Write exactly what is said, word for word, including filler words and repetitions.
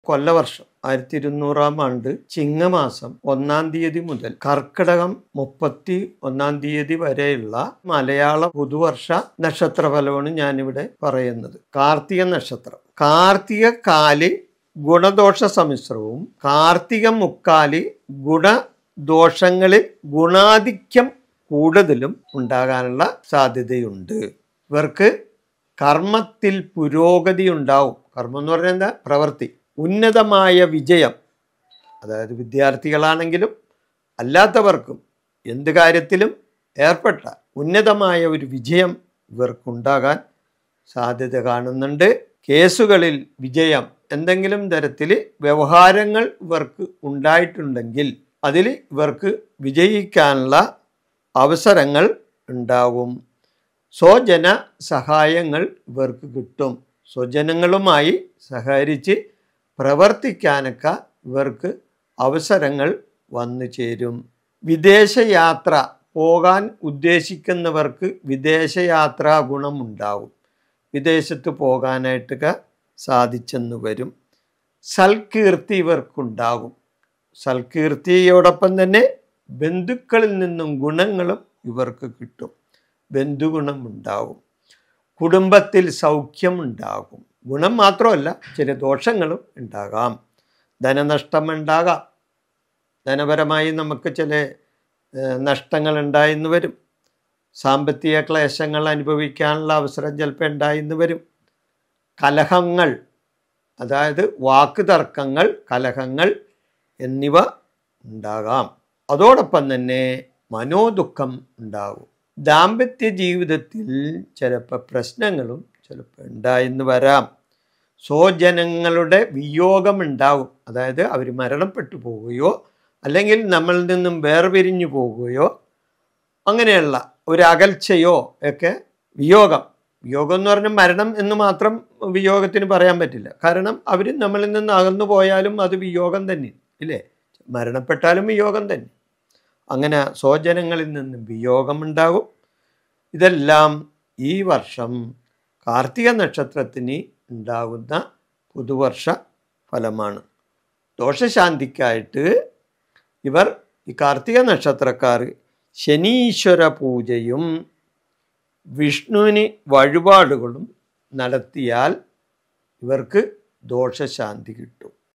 കൊല്ലവർഷം ആയിരത്തി ഇരുന്നൂറാം ആണ്ട് ചിങ്ങമാസം ഒന്നാം തീയതി മുതൽ കർക്കിടകം മുപ്പത്തി ഒന്നാം തീയതി വരെയുള്ള മലയാള പുതുവർഷ നക്ഷത്രഫലമാണ് ഞാനിവിടെ പറയുന്നത്. കാർത്തിക നക്ഷത്രം. കാർത്തിക കാലി ഗുണദോഷ സമ്മിശ്രവും കാർത്തിക മുക്കാലി ഗുണദോഷങ്ങളിൽ ഗുണാധിക്യം കൂടുതലും ഉണ്ടാകാനുള്ള സാധ്യതയുണ്ട്. ഇവർക്ക് കർമ്മത്തിൽ പുരോഗതി ഉണ്ടാവും. കർമ്മം എന്ന് പറഞ്ഞാൽ എന്താ? പ്രവൃത്തി. ഉന്നതമായ വിജയം, അതായത് വിദ്യാർത്ഥികളാണെങ്കിലും അല്ലാത്തവർക്കും എന്ത് കാര്യത്തിലും ഏർപ്പെട്ട ഉന്നതമായ ഒരു വിജയം ഇവർക്കുണ്ടാകാൻ സാധ്യത കാണുന്നുണ്ട്. കേസുകളിൽ വിജയം, എന്തെങ്കിലും തരത്തിൽ വ്യവഹാരങ്ങൾ ഇവർക്ക് ഉണ്ടായിട്ടുണ്ടെങ്കിൽ അതിൽ ഇവർക്ക് വിജയിക്കാനുള്ള അവസരങ്ങൾ ഉണ്ടാവും. സ്വജന സഹായങ്ങൾ ഇവർക്ക് കിട്ടും. സ്വജനങ്ങളുമായി സഹകരിച്ച് പ്രവർത്തിക്കാനൊക്കെ ഇവർക്ക് അവസരങ്ങൾ വന്നു ചേരും. വിദേശയാത്ര പോകാൻ ഉദ്ദേശിക്കുന്നവർക്ക് വിദേശയാത്രാ ഗുണമുണ്ടാവും. വിദേശത്ത് പോകാനായിട്ടൊക്കെ സാധിച്ചെന്ന് വരും. സൽകീർത്തി ഇവർക്കുണ്ടാകും. സൽകീർത്തിയോടൊപ്പം തന്നെ ബന്ധുക്കളിൽ നിന്നും ഗുണങ്ങളും ഇവർക്ക് കിട്ടും. ബന്ധുഗുണമുണ്ടാകും. കുടുംബത്തിൽ സൗഖ്യമുണ്ടാകും. ഗുണം മാത്രമല്ല, ചില ദോഷങ്ങളും ഉണ്ടാകാം. ധനനഷ്ടം ഉണ്ടാകാം. ധനപരമായി നമുക്ക് ചില നഷ്ടങ്ങൾ ഉണ്ടായിന്ന് വരും. സാമ്പത്തിക ക്ലേശങ്ങൾ അനുഭവിക്കാനുള്ള അവസരം ചിലപ്പോൾ ഉണ്ടായിന്ന് വരും. കലഹങ്ങൾ, അതായത് വാക്ക് തർക്കങ്ങൾ, കലഹങ്ങൾ എന്നിവ ഉണ്ടാകാം. അതോടൊപ്പം തന്നെ മനോദുഃഖം ഉണ്ടാകും. ദാമ്പത്യ ജീവിതത്തിൽ ചിലപ്പോൾ പ്രശ്നങ്ങളും ചിലപ്പോൾ ഉണ്ടായിന്ന് വരാം. സ്വജനങ്ങളുടെ വിയോഗമുണ്ടാകും. അതായത് അവർ മരണപ്പെട്ടു പോവുകയോ അല്ലെങ്കിൽ നമ്മളിൽ നിന്നും വേർപിരിഞ്ഞു പോവുകയോ അങ്ങനെയുള്ള ഒരു അകൽച്ചയോ ഒക്കെ വിയോഗം. വിയോഗം എന്ന് പറഞ്ഞാൽ മരണം എന്ന് മാത്രം വിയോഗത്തിന് പറയാൻ പറ്റില്ല. കാരണം അവർ നമ്മളിൽ നിന്ന് അകന്നു പോയാലും അത് വിയോഗം തന്നെ, ഇല്ലേ? മരണപ്പെട്ടാലും വിയോഗം തന്നെ. അങ്ങനെ സ്വജനങ്ങളിൽ നിന്നും വിയോഗമുണ്ടാകും. ഇതെല്ലാം ഈ വർഷം കാർത്തിക നക്ഷത്രത്തിന് ഉണ്ടാകുന്ന പുതുവർഷ ഫലമാണ്. ദോഷശാന്തിക്കായിട്ട് ഇവർ ഈ കാർത്തിക നക്ഷത്രക്കാർ ശനീശ്വര പൂജയും വിഷ്ണുവിന് വഴിപാടുകളും നടത്തിയാൽ ഇവർക്ക് ദോഷശാന്തി കിട്ടും.